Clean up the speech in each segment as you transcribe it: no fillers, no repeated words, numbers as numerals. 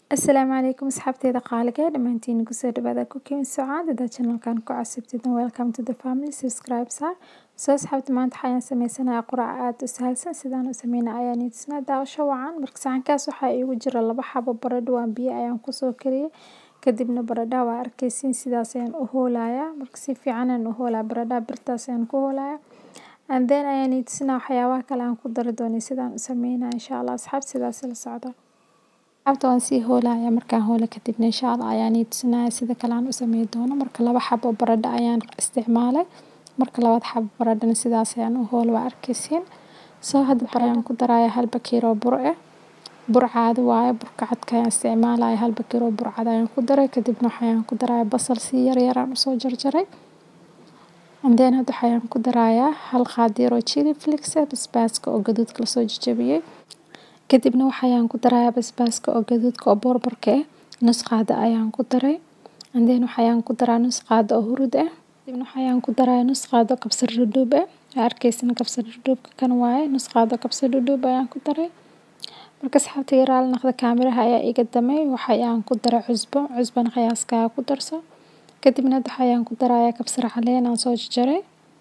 Asalaamu calaykum asxaabteyda qaaliga dhammaantiin kusoo dhawaada cooking sucaad hadaa channelkan ku cusubtid welcome to the family subscribe soo asxaabta maanta waxaan sameysanayaa quraac aad u sahalsan sidaan u sameynaa ayaan idin daawasho wacan marka saxankaas waxaa iigu jira 2 xabo baradho waan biyo ayaan kusoo kariyay kadibna baradhada waa arkaysiin sidaas ayaan u hoolayaa marka si fiican ayaan u hoolaa baradhada birtaas ayaan ku hoolayaa and then ayaan idin waxyaabaha kale aan ku dari doono sidaan u sameynaa insha Allah asxaabta sidaas la socda abta waan sii hoolaya markaan hoola kadibna insha Allah ayaan idin sida kale aan u sameyn doono marka 2 xabo baradho ayaan isticmaalay marka 2 xabo baradhana sidaas ayaan u hool waa arkaysiin soo hadda ayaan ku darayaa 1 bakeeri oo bur ah bur caadi waaye burka cadka ayaan isticmaalaya 1 bakeeri oo bur cad ayaan ku daray kadibna waxaan ku darayaa basal si yar yar aan u soo jarjaray and then hadda waxaan ku darayaa 1 qaado yar oo chili flakes basbaaska oo gaduudka la soo jajabiyay kadibna waxaan ku darayaa basbaaska oo gaduudka oo boorbarka ah nus qaado ayaan ku daray and then waxaan ku daraa nus qaado oo hurud ah kadibna waxaan ku darayaa nus qaado kabsar dhudhub ah arkaysan kabsar dhudhubka kan waaye nus qaado kabsar dhudhub ayaan ku daray marka asxaabta yaraal naqda kaamiraha ayaa iga damay waxaan ku daray cusbana qiyaaska ku darso kadibna waxaan ku darayaa kabsar caleen aan soo jarjaray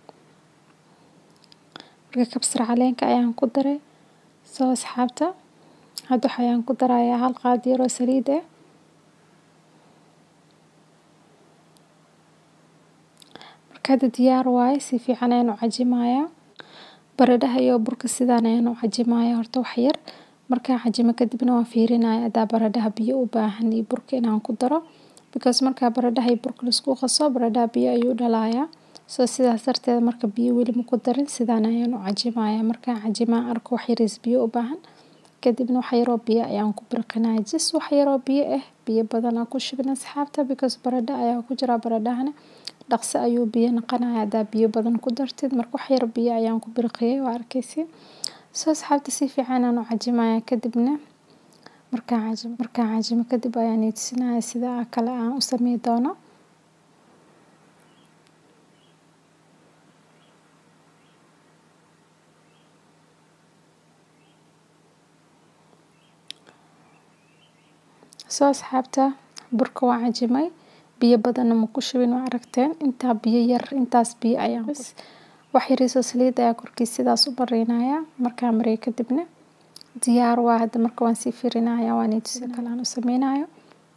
marka kabsar caleenka ayaan ku daray soo asxaabta hadda waxaan ku darayaa 1 qaado yar oo saliid ah marka diyaar waaye si fiican ayaan u cajimayaa baradhada iyo burka sidaan ayaan u cajimayaa horta wax yar markaan cajimo kadibna waan fiirinayaa hadaa baradhada biyo u baahan iyo burka inaan ku daro because marka baradhada iyo burka la isku qaso baradhada biyo ayuu dhalayaa soo sidaas darteed marka biyo weli ma ku darin sidaan ayaan u cajimayaa markaan cajimaa arko wax yar biyo u baahan kadibna wax yar oo biyo ayaan ku birqinayaa wax yar oo biyo ah biyo badan aan ku shubin asxaabta because baradho ayaa ku jira baradhahana dhaqso ayuu biyo noqonayaa hadaa biyo badan ku dartid marka wax yar biyo ayaan ku birqiyay waa arkaysiin soo asxaabta si fiican aan u cajimayaa kadibna markaan cajimo kadib ayaan idin sida kale aan u sameyn doono soo asxaabta burka waan cajimay biyo badan ma ku shubin waa aragteen inta biyo yar intaas biyo ayaan wax yar soo saliid ayaa korkiisa sidaas u barinayaa markaan mariyo kadibna diyaar waa hadda marka waan sii firinayaa waan idin kale aan u sameynayo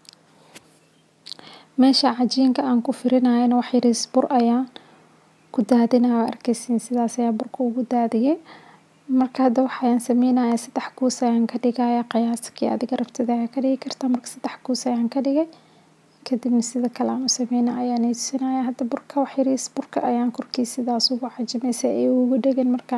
meesha cajiinka aan ku firinayana wax yar bur ayaan ku daadinayaa arkaysiin sidaas ayaa burka ugu daadiyay marka hadda waxaan sameynayaa 3 kuus ayaan ka dhigayaa qiyaaskii adiga rabtid ayaa ka dhigi kartaa marka 3 kuus ayaan ka dhigay kadibna sida kale aan u sameynaa ayaan idin hadda burka wax yar burka ayaan korkiisa sidaas ugu cajimay si ay ugu dhagan marka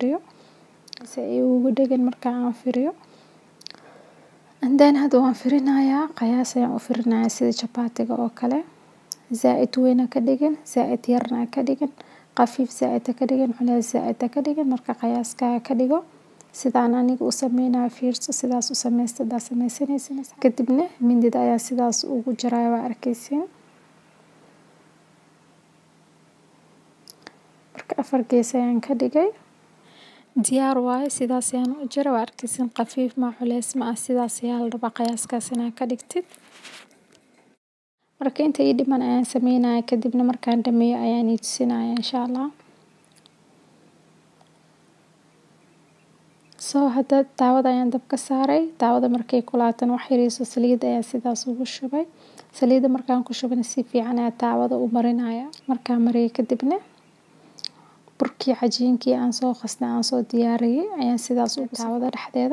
aan firiyo and then hadda waan firinayaa qiyaas ayaan u firinayaa sida chapatiga oo kale zaaid weyn ka dhigin zaaid yarna ka dhigin qafiif zaaid ka dhigin culays zaaid ka dhigin marka qiyaaska ka dhigo sidaan aniga u sameynayo fiirso sidaas u sameysanaysin kadibna mindida ayaa sidaas ugu jaray waa arkaysiin marka 4 gees ayaan ka dhigay diyaar waaye sidaas ayaan u jaray waa arkaysiin qafiif ma culays ma sidaas ayaa la rabaa qiyaaskaas inaad ka dhigtid marka inta ii dhiman ayaan sameynayaa kadibna markaan dhameeyo ayaan idin insha Allah soo hadda daawada ayaan dabka saaray daawada markay kulaataan wax yar saliid ayaa sidaas ugu shubay saliida markaan ku shubana si fiican ayaa daawada u marinayaa markaan mariyo kadibna burkii cajiinkii aan soo qasnay aan soo diyaariyay ayaan sidaas ugu daawada dhexdeeda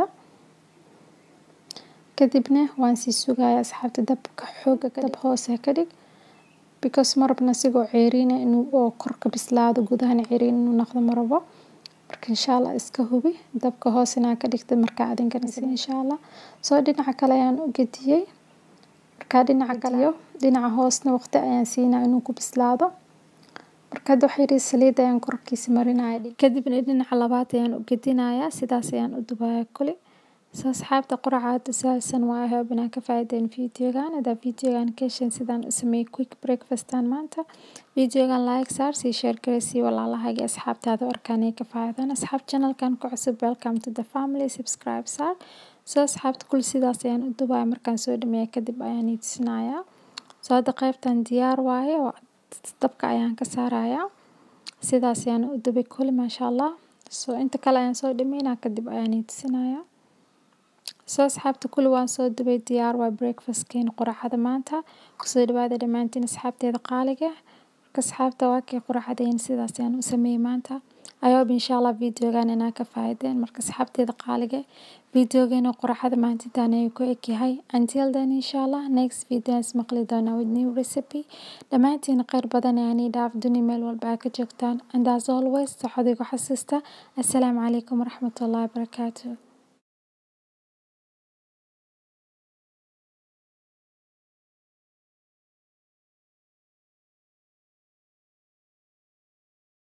kadibna waan sii sugayaa asxaabta dabka xooga dab hoose ka dhig because marabna sigoo ceeriina inuu oo korka bislaado gudaha ceeriin inuu noqdo marabo marka insha Allah iska hubi dabka hoose inaa ka dhigtid marka adinkana insha Allah soo dhinaca kale ayaan u gediyay marka dhinaca hoosna waqti ayaan siinaa inuu ku bislaado marka wax yar saliid ayaan korkiisa marinayaa kadibna dhinaca labaad ayaan u gedinayaa sidaas ayaan u dubayaa kuli soo asxaabta quraacada sahalsan waa habnaa ka faa'iideen videogan hadaa videogan ka heshaan sidaan u sameeyay quick breakfast aan maanta videogan like saar si share gareysii walaalahaaga asxaabtaada arkaan ay ka faa'iidaan asxaab channelkan ku cusub welcome to the family subscribe saar soo asxaabta kul sidaas ayaan u dubaya markaan soo dhameeyo kadib ayaan i tusinayaa. Soo hadda qaybtan diyaar waaye dabka ayaan ka saarayaa. Sidaas ayaan u dubay kul maasha Allah. Soo inta kale ayaan soo dhameynaa kadib ayaan i tusinayaa. Soo asxaabta kul waan soo dubay diyaar waa breakfast-keen quraacada maanta. Kusoo dhawaada dhammaantiin asxaabteeda qaaliga. Marka asxaabta waa kay quraacadeen sidaas ayaan u sameeyay maanta. I hope inshallah videogan inaa ka faa'iideen marka asxaabteeda qaaliga. Videogeena quraacada maanta intaan ayuu ku eg yahay. Until then inshallah next video is maqli doona with new recipe. Dhammaantiin khayr badan ayaan i dhaaf duni meel walba ka joogtaan. And as always saxodiga xasuusta. Assalaamu calaykum waraxmatullaahi wabarakaatuh.